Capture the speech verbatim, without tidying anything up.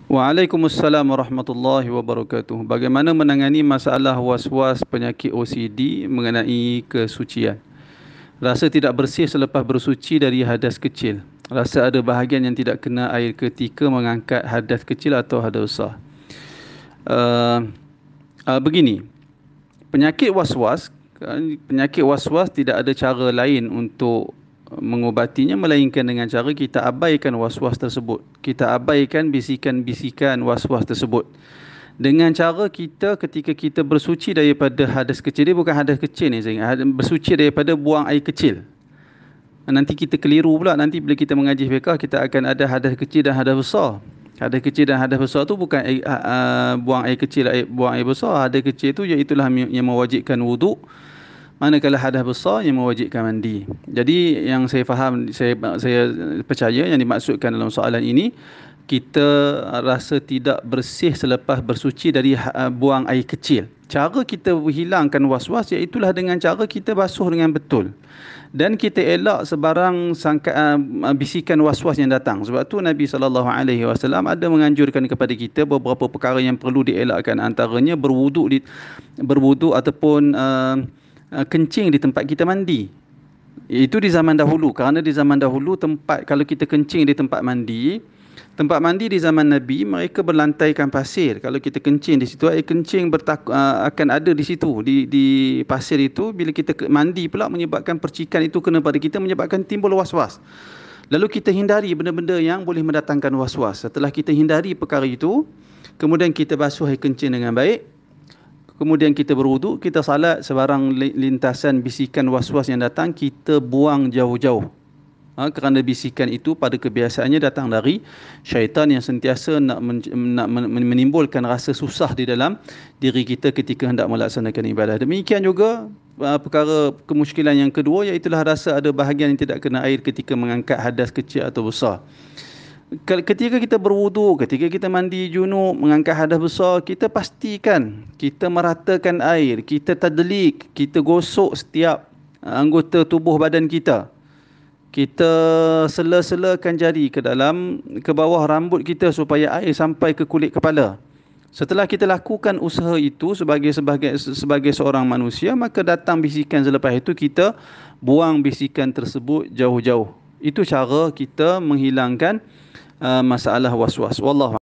Waalaikumsalam warahmatullahi wabarakatuh. Bagaimana menangani masalah was-was penyakit O C D mengenai kesucian? Rasa tidak bersih selepas bersuci dari hadas kecil. Rasa ada bahagian yang tidak kena air ketika mengangkat hadas kecil atau hadas besar. Uh, uh, begini, penyakit was-was, kan, penyakit was-was tidak ada cara lain untuk mengubatinya melainkan dengan cara kita abaikan was-was tersebut. Kita abaikan bisikan-bisikan was-was tersebut. Dengan cara kita ketika kita bersuci daripada hadas kecil, dia bukan hadas kecil ni saya ingat, bersuci daripada buang air kecil. Nanti kita keliru pula, nanti bila kita mengaji fiqah kita akan ada hadas kecil dan hadas besar. Hadas kecil dan hadas besar tu bukan air, uh, buang air kecil, air, buang air besar. Hadas kecil tu iaitulah yang mewajibkan wuduk, manakala hadas besar yang mewajibkan mandi. Jadi yang saya faham, saya saya percaya yang dimaksudkan dalam soalan ini, kita rasa tidak bersih selepas bersuci dari uh, buang air kecil. Cara kita hilangkan was-was iaitulah dengan cara kita basuh dengan betul. Dan kita elak sebarang sangka, uh, bisikan was-was yang datang. Sebab tu Nabi sallallahu alaihi wasallam ada menganjurkan kepada kita beberapa perkara yang perlu dielakkan, antaranya berwuduk di berwuduk ataupun uh, kencing di tempat kita mandi. Itu di zaman dahulu, kerana di zaman dahulu tempat kalau kita kencing di tempat mandi, tempat mandi di zaman Nabi mereka berlantaikan pasir. Kalau kita kencing di situ, air kencing bertak, uh, akan ada di situ, di di pasir itu. Bila kita mandi pula menyebabkan percikan itu kena pada kita, menyebabkan timbul was-was. Lalu kita hindari benda-benda yang boleh mendatangkan was-was. Setelah kita hindari perkara itu, kemudian kita basuh air kencing dengan baik. Kemudian kita berwuduk, kita salat, sebarang lintasan bisikan was-was yang datang kita buang jauh-jauh. Ha, kerana bisikan itu pada kebiasaannya datang dari syaitan yang sentiasa nak, men, nak menimbulkan rasa susah di dalam diri kita ketika hendak melaksanakan ibadah. Demikian juga uh, perkara kemusykilan yang kedua, iaitulah rasa ada bahagian yang tidak kena air ketika mengangkat hadas kecil atau besar. Ketika kita berwuduk, ketika kita mandi junub, mengangkat hadas besar, kita pastikan kita meratakan air, kita tadlik, kita gosok setiap anggota tubuh badan kita. Kita sela-selakan jari ke dalam, ke bawah rambut kita supaya air sampai ke kulit kepala. Setelah kita lakukan usaha itu sebagai sebagai sebagai seorang manusia, maka datang bisikan selepas itu, kita buang bisikan tersebut jauh-jauh. Itu cara kita menghilangkan uh, masalah was-was. Wallahu